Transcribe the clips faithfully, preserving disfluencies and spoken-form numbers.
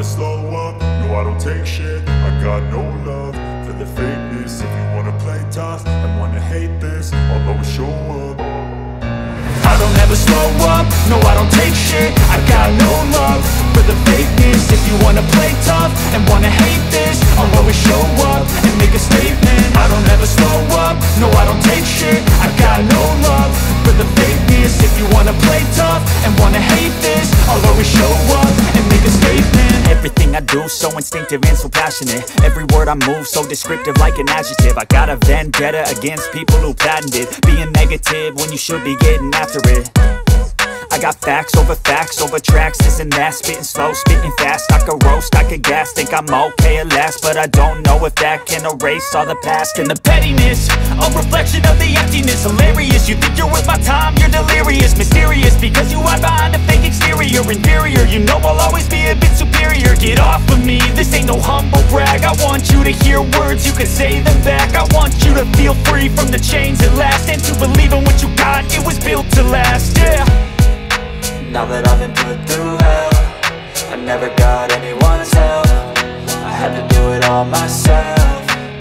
never slow up, no I don't take shit. I got no love for the fakeness. If you wanna play tough and wanna hate this, I'll always show up. I don't ever slow up, no I don't take shit. I got no love for the fakeness. If you wanna play tough and wanna hate this, I'll always show up and make a statement. I don't ever slow up, no I don't take shit. I got no love for the fakeness. If you wanna play tough and wanna hate this, I'll always show up and make a statement. Everything I do so instinctive and so passionate. Every word I move so descriptive like an adjective. I got a vendetta against people who patented being negative when you should be getting after it. I got facts over facts over tracks, this and that. Spitting slow, spitting fast, I could roast, I could gas. Think I'm okay at last, but I don't know if that can erase all the past. And the pettiness, a reflection of the emptiness. Hilarious, you think you're worth my time, you're delirious. Mysterious, because you hide behind a fake exterior. Inferior, you know I'll always be a bit superior. Get off of me, this ain't no humble brag. I want you to hear words, you can say them back. I want you to feel free from the chains at last, and to believe in what you got, it was built to last, yeah. Now that I've been put through hell, I never got anyone's help. I had to do it all myself.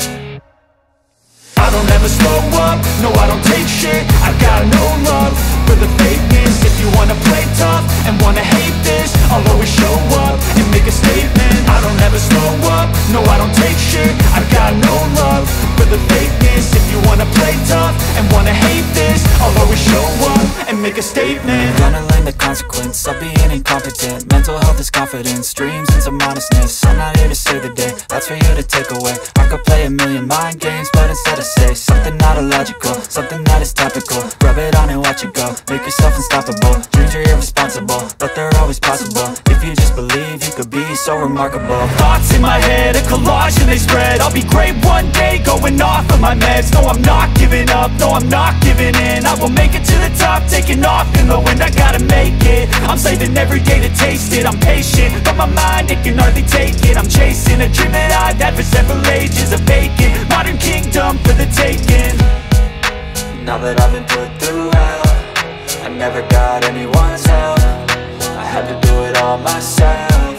I don't ever slow up, no I don't take shit. I got no love for the fakeness. If you wanna play tough and wanna hate this, I'll always show up and make a statement. I don't ever slow up, no I don't take shit. I got no love for the fakeness. If you wanna play tough and wanna hate this, I'll always show up and make a statement. Gonna learn the consequence of being incompetent. Mental health is confidence, dreams and some honestness. I'm not here to save the day, that's for you to take away. I could play a million mind games, but instead I say something not illogical, something that is topical. Rub it on and watch it go, make yourself unstoppable. Dreams are irresponsible, but they're always possible. If you just believe, you could be so remarkable. Thoughts in my head, a collage and they spread. I'll be great one day, going off of my meds. No, I'm not giving up, no, I'm not giving in. I will make it to the top, taking off in the wind. I gotta make it, I'm saving every day to taste it. I'm patient, but my mind, it can hardly take it. I'm chasing a dream that I've had for several ages. A vacant, modern kingdom for the taking. Now that I've been put through hell, I never got anyone's help. I had to do it all myself.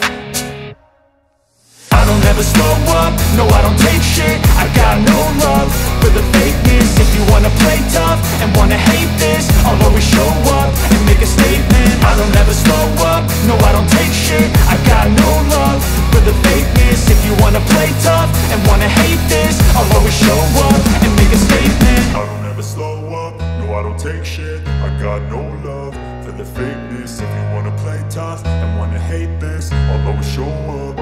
I don't ever slow up, no I don't take shit. I got no love for the fakeness. If you wanna play tough and wanna hate this, I'll always show up and make a statement. I don't ever slow up, no I don't take shit. I got no love for the fakeness. If you wanna play tough and wanna hate this, I'll always show up and make a statement. I don't ever slow up, no I don't take shit. I got no love for the fakeness. If you wanna play tough and wanna hate this, I'll always show up.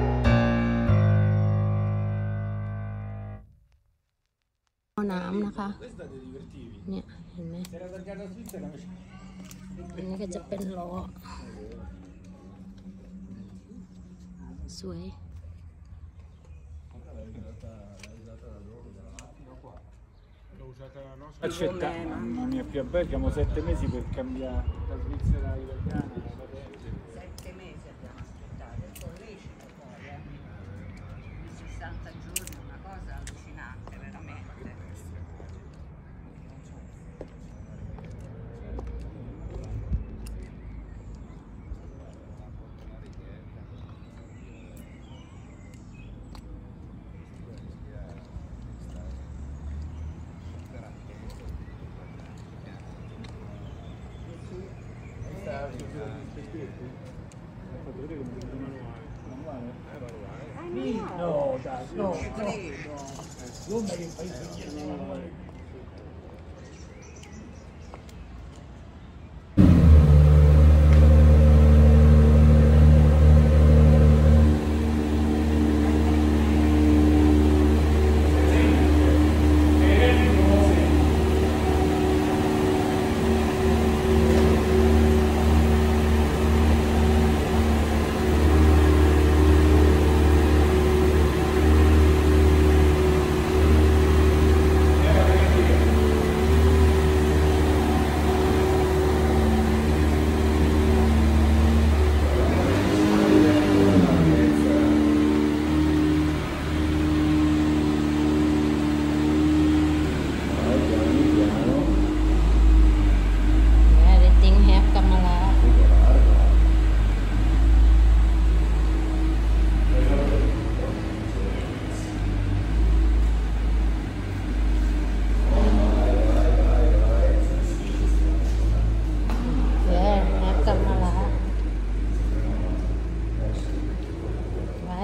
น้ำนะคะเนี่ยเห็นไหมอันนี้ก็จะเป็นล้อสวย Accetta, mamma mia, più a Bergamo sette mesi per cambiare la Svizzera italiana. Sette mesi abbiamo aspettato, è sollecito poi, eh. Di sessanta giorni, una cosa allucinante, veramente. No, dai, no, no. L'onda che fai no.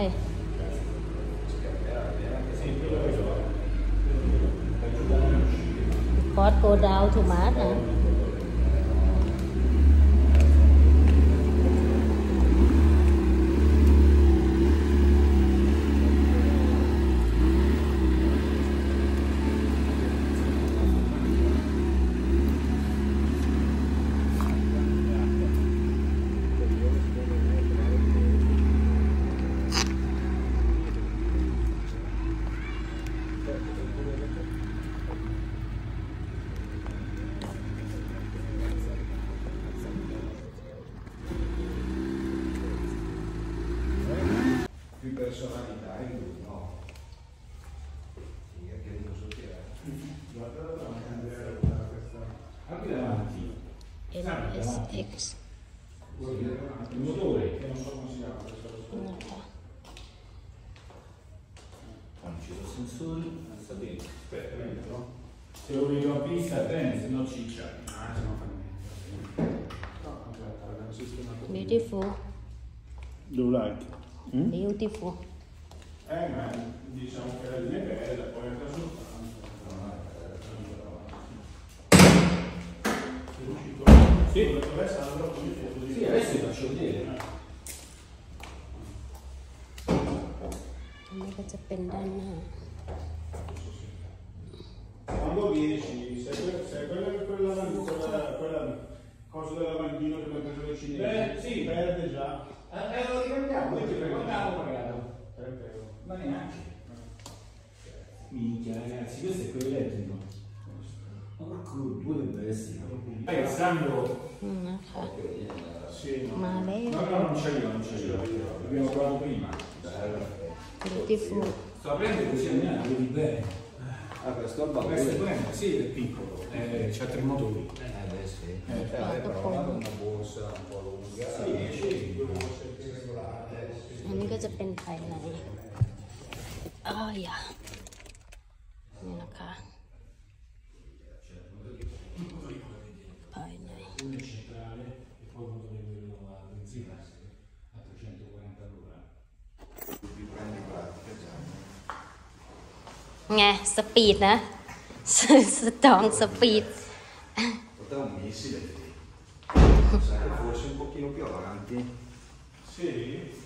Code go down to Mars hả? Più personalità in lui, no? Sì, anche non so che è. Anche davanti. N S X Il motore, che non so come si chiama. นะคะ Quando ci sono sensori, sta dentro. Aspetta, dentro. Se lo vedo a pista, bene, se no ciccia. Ah, se no fa niente. No, aspetta, abbiamo sistemato. Beautiful Do you like? Mm? Beautiful Eh, ma diciamo che la linea è bella, poi anche soltanto. Sì, adesso andrò con le foto di... Sì, adesso vi faccio vedere. อันนี้ก็จะเป็นด้านหน้า Quando riesci, se quella, se quella, quella, quella, quella cosa del lavandino che abbiamo preso dai cinesi, beh, sì, perde già. Eh, lo ricambiamo, noi ti prendiamo pagato. Ma neanche. Minchia ragazzi, questo è quello elettrico. Ma porco, due dovrebbe essere. Eh, Sandro. อืมนะคะ Sì, no. มาแล้ว No, no, non c'è io, non c'è io. L'abbiamo provato prima. Beautiful Sto aprendo così almeno la vedi bene. Ah, questo è il Questo è baule. bello, sì, è piccolo. Eh, c'ha tre motori. Eh, beh, sì. Eh, Eh, vabbè, però non è una borsa un po' lunga. Sì, sì. อันนี้ก็จะเป็นภายในอ้าวอย่านี่นะคะภายใน Uno è centrale e poi il motore quello a benzina a trecentoquaranta all'ora. ไงสปีดนะ สตรองสปีด Portava un missile. Sai, forse un pochino più avanti. Sì?